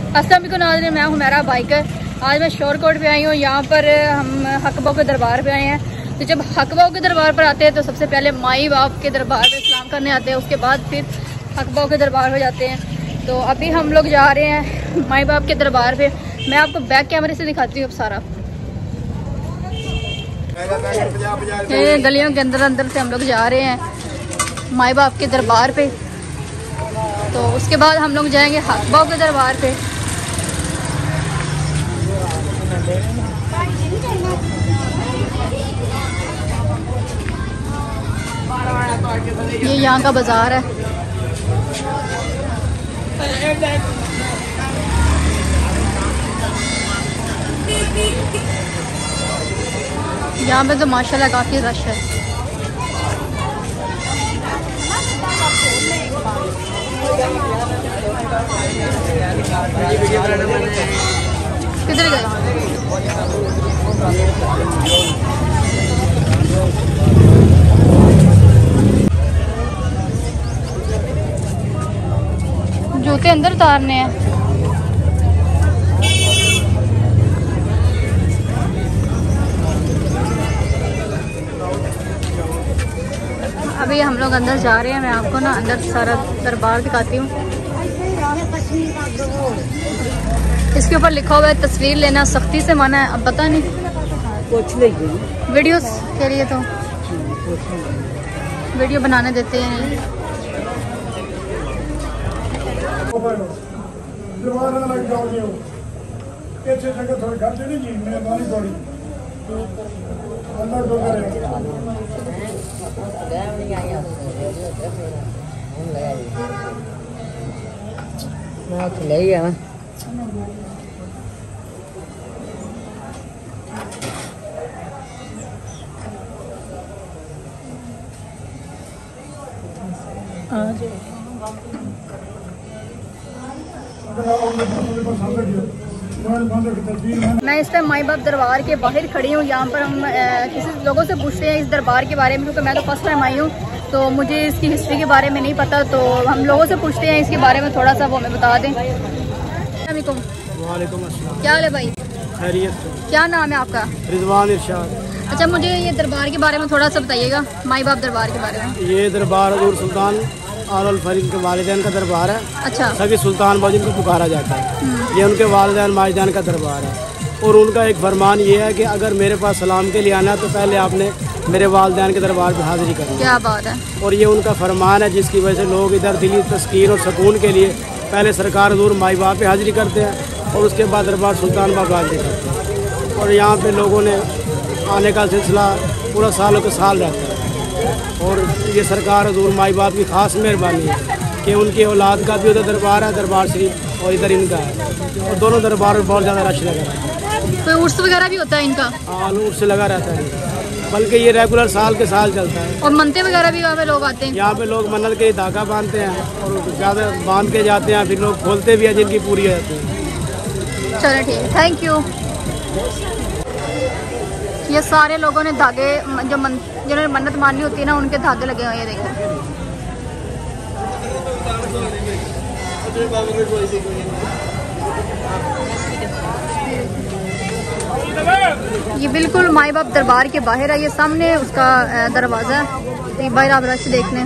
अस्सलाम वालेकुम नाज़रीन, मैं हूँ मेरा बाइकर। आज मैं शोरकोट पे आई हूँ। यहाँ पर हम हकबाऊ के दरबार पे आए हैं। तो जब हकबाऊ के दरबार पर आते हैं तो सबसे पहले माई बाप के दरबार पे सलाम करने आते हैं, उसके बाद फिर हकबाऊ के दरबार पे जाते हैं। तो अभी हम लोग जा रहे हैं माई बाप के दरबार पे। मैं आपको बैक कैमरे से दिखाती हूँ अब सारा। ये गलियों के अंदर अंदर से हम लोग जा रहे हैं माई बाप के दरबार पे। तो उसके बाद हम लोग जाएंगे हकबाऊ के दरबार पे। ये यहाँ का बाजार है। यहाँ पे तो माशाल्लाह काफी रश है। किधर गए? जूते अंदर उतारने हैं। अभी हम लोग अंदर जा रहे हैं। मैं आपको ना अंदर सारा दरबार दिखाती हूँ। इसके ऊपर लिखा हुआ है तस्वीर लेना सख्ती से मना है। अब पता नहीं कुछ नहीं, वीडियोस के लिए तो वीडियो बनाने देते हैं। मैं इस टाइम माई बाप दरबार के बाहर खड़ी हूँ। यहाँ पर हम किसी लोगों से पूछते हैं इस दरबार के बारे में, क्योंकि मैं तो फर्स्ट टाइम आई हूँ तो मुझे इसकी हिस्ट्री के बारे में नहीं पता। तो हम लोगों से पूछते हैं इसके बारे में थोड़ा सा, वो हमें बता दें। वालेकुम अस्सलाम। क्या हाल है भाई? खैरियत। क्या नाम है आपका? रिजवान इरशाद। अच्छा, मुझे ये दरबार के बारे में थोड़ा सा बताइएगा, माई बाप दरबार के बारे में। ये दरबार हजूर सुल्तान आल फरीद के वालिदैन का दरबार है। अच्छा। सभी सुल्तान बाजिन को पुकारा जाता है। ये उनके वालिदैन माजिदान का दरबार है। और उनका एक फरमान ये है कि अगर मेरे पास सलाम के लिए आना है तो पहले आपने मेरे वालिदैन के दरबार पर हाजिरी करनी। क्या बात है। और ये उनका फरमान है, जिसकी वजह से लोग इधर दिली तस्कीन और सुकून के लिए पहले सरकार हजूर माई बाप पे हाजिरी करते हैं और उसके बाद दरबार सुल्तान बाब हाजिरी करते हैं। और यहाँ पे लोगों ने आने का सिलसिला पूरा सालों के साल रहता है। और ये सरकार हजूर माई बाप की ख़ास मेहरबानी है कि उनकी औलाद का भी उधर दरबार है, दरबार शरीफ, और इधर इनका है। और दोनों दरबार में बहुत ज़्यादा रश लगा रहता है। कोई उर्स वगैरह भी होता है इनका? हाँ, उर्स लगा रहता है, बल्कि ये रेगुलर साल के साल चलता है। और मनते वगैरह भी यहाँ पे लोग आते हैं? यहाँ पे लोग मन्नत के धागा बांधते हैं और ज़्यादा बांध के जाते हैं, फिर लोग खोलते भी हैं जिनकी पूरी हो जाती है। चलो ठीक है, थैंक यू। ये सारे लोगों ने धागे जिन्होंने मन्नत मानी होती है ना, उनके धागे लगे हुए हैं। देखो ये बिल्कुल माई बाप दरबार के बाहर है। ये सामने उसका दरवाज़ा है। ये बाहर आप रश देखने।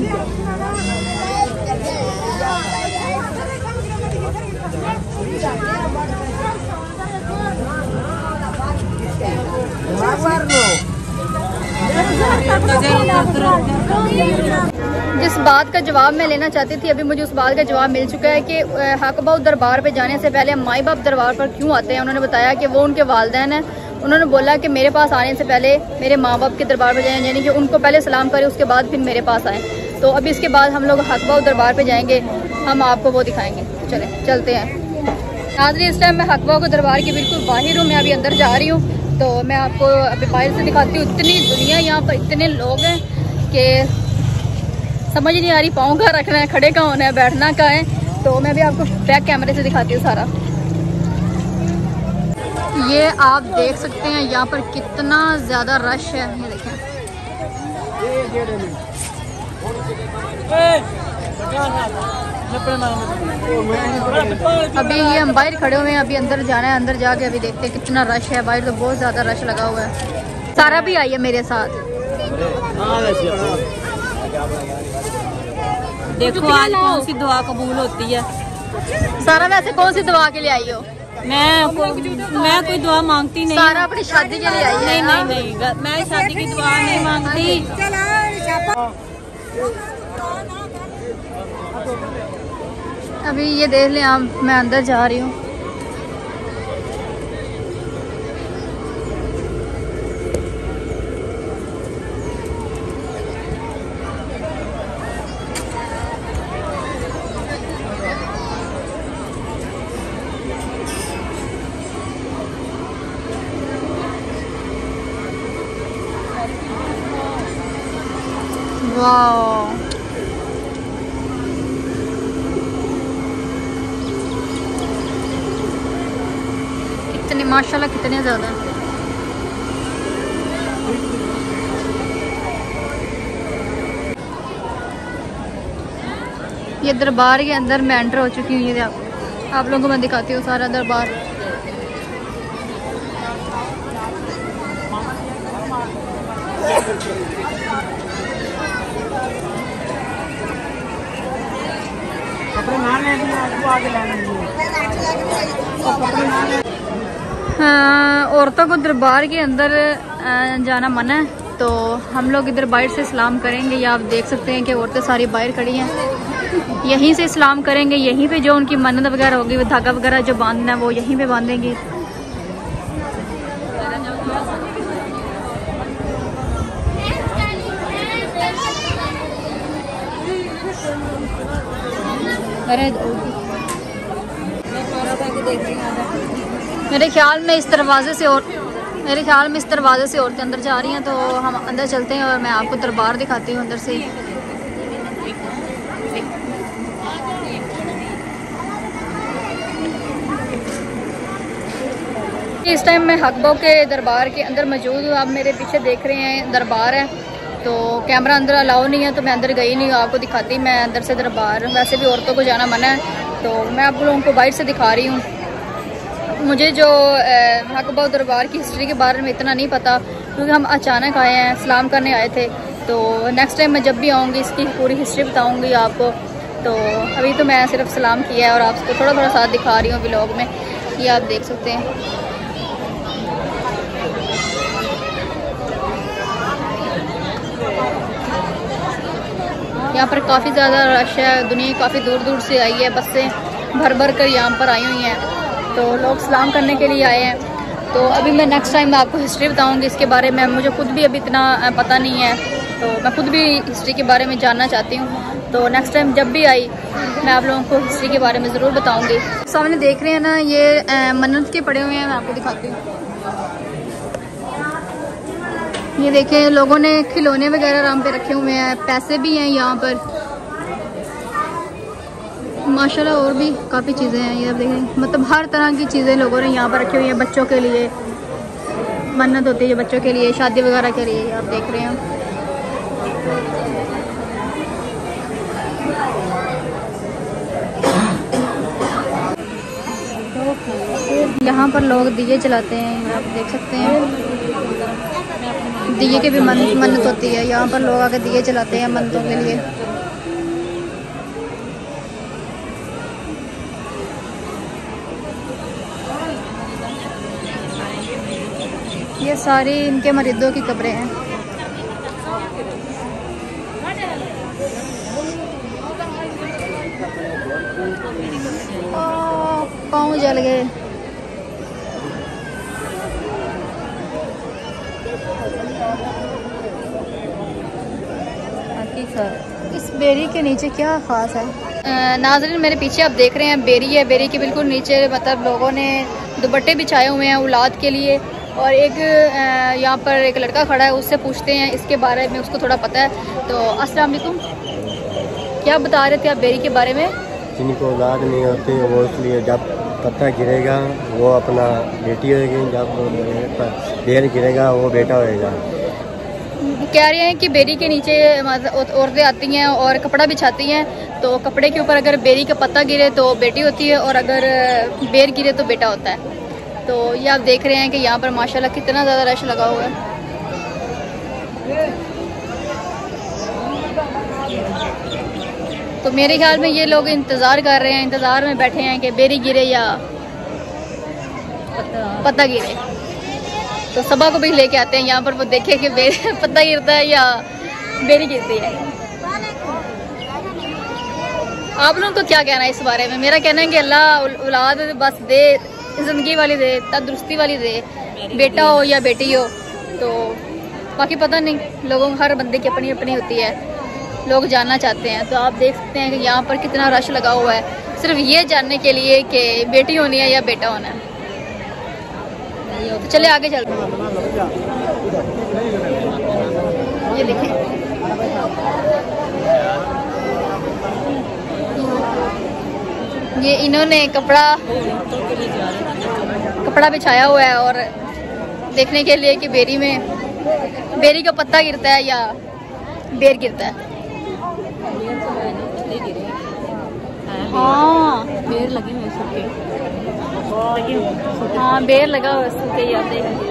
जिस बात का जवाब मैं लेना चाहती थी, अभी मुझे उस बात का जवाब मिल चुका है कि हकबाऊ दरबार पे जाने से पहले माई बाप दरबार पर क्यों आते हैं। उन्होंने बताया कि वो उनके वालिदैन हैं। उन्होंने बोला कि मेरे पास आने से पहले मेरे माँ बाप के दरबार पर जाएं, यानी कि उनको पहले सलाम करें, उसके बाद फिर मेरे पास आएँ। तो अभी इसके बाद हम लोग हकबाऊ दरबार पर जाएंगे, हम आपको वो दिखाएँगे। चलते हैं। नाज़रीन, इस टाइम मैं हकबाऊ के दरबार के बिल्कुल बाहर हूँ। मैं अभी अंदर जा रही हूँ, तो मैं आपको अभी बाहर से दिखाती हूँ। इतनी दुनिया यहाँ पर, इतने लोग हैं कि समझ नहीं आ रही पाँव कहाँ रखना है, खड़े कहाँ होना है, बैठना कहाँ है। तो मैं भी आपको बैक कैमरे से दिखाती हूँ सारा। ये आप देख सकते हैं यहाँ पर कितना ज़्यादा रश है। ये देखें, अभी ये हम बाहर खड़े हुए हैं, अभी अंदर जाना है, अंदर जाके अभी देखते हैं कितना रश है। बाहर तो बहुत ज़्यादा रश लगा हुआ है। सारा भी आई है मेरे साथ। देखो आज कौन सी दुआ कबूल होती है। सारा वैसे कौन सी दुआ के लिए आई हो? मैं कोई दुआ मांगती नहीं। सारा अपनी शादी के लिए आई है? नहीं, मैं शादी की दुआ नहीं मांगती। अभी ये देख लें आप, मैं अंदर जा रही हूँ। वाह, कितने माशाल्लाह कितने ज़्यादा। ये दरबार के अंदर मैं एंटर हो चुकी हूँ। ये आप लोगों को मैं दिखाती हूँ सारा दरबार। हाँ, औरतों को दरबार के अंदर जाना मना है, तो हम लोग इधर बाहर से इस्लाम करेंगे। ये आप देख सकते हैं कि औरतें सारी बाहर खड़ी हैं। यहीं से इस्लाम करेंगे, यहीं पे जो उनकी मन्नत वगैरह होगी, वो धागा वगैरह जो बांधना है वो यहीं पे बांधेंगे। मेरे ख्याल में इस दरवाजे से औरतें अंदर जा रही हैं, तो हम अंदर चलते हैं और मैं आपको दरबार दिखाती हूँ अंदर से। इस टाइम मैं हकबा के दरबार के अंदर मौजूद हूँ। आप मेरे पीछे देख रहे हैं दरबार है, तो कैमरा अंदर अलाउ नहीं है, तो मैं अंदर गई नहीं हूँ, आपको दिखाती मैं अंदर से दरबार। वैसे भी औरतों को जाना मना है, तो मैं आप लोगों को बाहर से दिखा रही हूँ। मुझे जो हकबा दरबार की हिस्ट्री के बारे में इतना नहीं पता, क्योंकि हम अचानक आए हैं, सलाम करने आए थे। तो नेक्स्ट टाइम मैं जब भी आऊँगी इसकी पूरी हिस्ट्री बताऊँगी आपको। तो अभी तो मैं सिर्फ सलाम किया है और आपको थोड़ा थोड़ा साथ दिखा रही हूँ व्लॉग में। ये आप देख सकते हैं। यहाँ पर काफ़ी ज़्यादा रश है, दुनिया काफ़ी दूर दूर से आई है, बसें भर भर कर यहाँ पर आई हुई हैं, तो लोग सलाम करने के लिए आए हैं। तो अभी मैं नेक्स्ट टाइम आपको हिस्ट्री बताऊँगी इसके बारे में। मुझे खुद भी अभी इतना पता नहीं है, तो मैं खुद भी हिस्ट्री के बारे में जानना चाहती हूँ। तो नेक्स्ट टाइम जब भी आई मैं आप लोगों को हिस्ट्री के बारे में ज़रूर बताऊँगी। सामने देख रहे हैं ना, ये मन्नत के पड़े हुए हैं, मैं आपको दिखाती हूँ। ये देखें, लोगों ने खिलौने वगैरह आराम पे रखे हुए हैं, पैसे भी हैं यहाँ पर माशाल्लाह, और भी काफ़ी चीज़ें हैं। ये आप देखें, मतलब हर तरह की चीज़ें लोगों ने यहाँ पर रखी हुई हैं। बच्चों के लिए मन्नत होती है, बच्चों के लिए, शादी वगैरह के लिए, आप देख रहे हैं। यहाँ पर लोग दिए जलाते हैं, आप देख सकते हैं। दिए की भी मन्नत होती है, यहाँ पर लोग आके दिए जलाते हैं मन्नतों के लिए। ये सारी इनके मरीजों की कब्रें हैं। पाँव जल गए। इस बेरी के नीचे क्या खास है? नाज़रीन, मेरे पीछे आप देख रहे हैं बेरी है। बेरी के बिल्कुल नीचे मतलब लोगों ने दुपट्टे बिछाए हुए हैं औलाद के लिए। और एक यहाँ पर एक लड़का खड़ा है, उससे पूछते हैं इसके बारे में, उसको थोड़ा पता है। तो अस्सलाम वालेकुम, क्या बता रहे थे आप बेरी के बारे में? जिनको औलाद नहीं होती वो इसलिए जब पत्ता गिरेगा वो अपना बेटी होगी, जब बेर गिरेगा वो बेटा होएगा। कह रहे हैं कि बेरी के नीचे औरतें आती हैं और कपड़ा बिछाती हैं, तो कपड़े के ऊपर अगर बेरी का पत्ता गिरे तो बेटी होती है और अगर बेर गिरे तो बेटा होता है। तो ये आप देख रहे हैं कि यहाँ पर माशाल्लाह कितना ज़्यादा रश लगा हुआ है। तो मेरे ख्याल में ये लोग इंतज़ार कर रहे हैं, इंतज़ार में बैठे हैं कि बेरी गिरे या पत्ता गिरे। तो सबा को भी लेके आते हैं यहाँ पर, वो देखे कि पत्ता गिरता है या बेरी गिरती है। आप लोगों को क्या कहना है इस बारे में? मेरा कहना है कि अल्लाह औलाद बस दे, ज़िंदगी वाली दे, तंदुरुस्ती वाली दे, बेटा हो या बेटी हो। तो बाकी पता नहीं, लोगों हर बंदे की अपनी अपनी होती है, लोग जानना चाहते हैं। तो आप देख सकते हैं कि यहाँ पर कितना रश लगा हुआ है सिर्फ ये जानने के लिए कि बेटी होनी है या बेटा होना है। तो चले आगे चलते हैं। ये देखें, ये इन्होंने कपड़ा बिछाया हुआ है और देखने के लिए कि बेरी का पत्ता गिरता है या बेर गिरता है। हाँ बेर लगी हुई सूखे, हाँ बेर लगा हुआ सूखे ही आते हैं।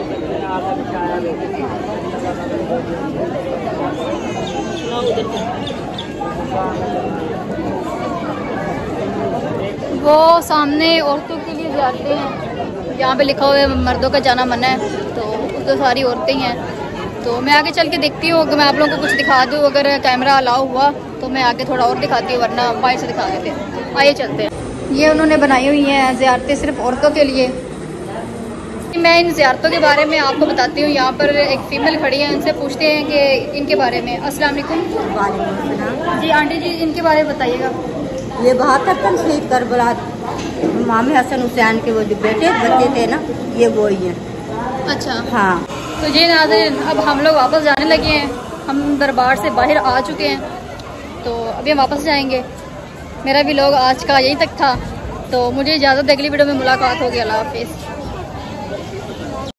वो सामने औरतों के लिए जाते हैं, यहाँ पे लिखा हुआ है मर्दों का जाना मना है, तो सारी औरतें ही हैं। तो मैं आगे चल के देखती हूँ कि मैं आप लोगों को कुछ दिखा दूँ, अगर कैमरा अलाउ हुआ तो मैं आगे थोड़ा और दिखाती हूँ, वरना बाहर से दिखा देते हैं। आइए चलते हैं। ये उन्होंने बनाई हुई हैं ज़ियारतें सिर्फ औरतों के लिए। मैं इन ज़ियारतों के बारे में आपको बताती हूँ। यहाँ पर एक फ़ीमेल खड़ी है, उनसे पूछते हैं कि इनके बारे में। अस्सलाम वालेकुम जी आंटी जी, इनके बारे में बताइएगा। ये 72 शहीद करबला इमाम हसन हुसैन के वो जो बेटे बच्चे थे ना, ये वो ही हैं। अच्छा हाँ। तो जी नाज़रीन, अब हम लोग वापस जाने लगे हैं, हम दरबार से बाहर आ चुके हैं, तो अभी हम वापस जाएंगे। मेरा व्लॉग आज का यहीं तक था, तो मुझे इजाज़त, अगली वीडियो में मुलाकात होगी। अल्लाह हाफिज़।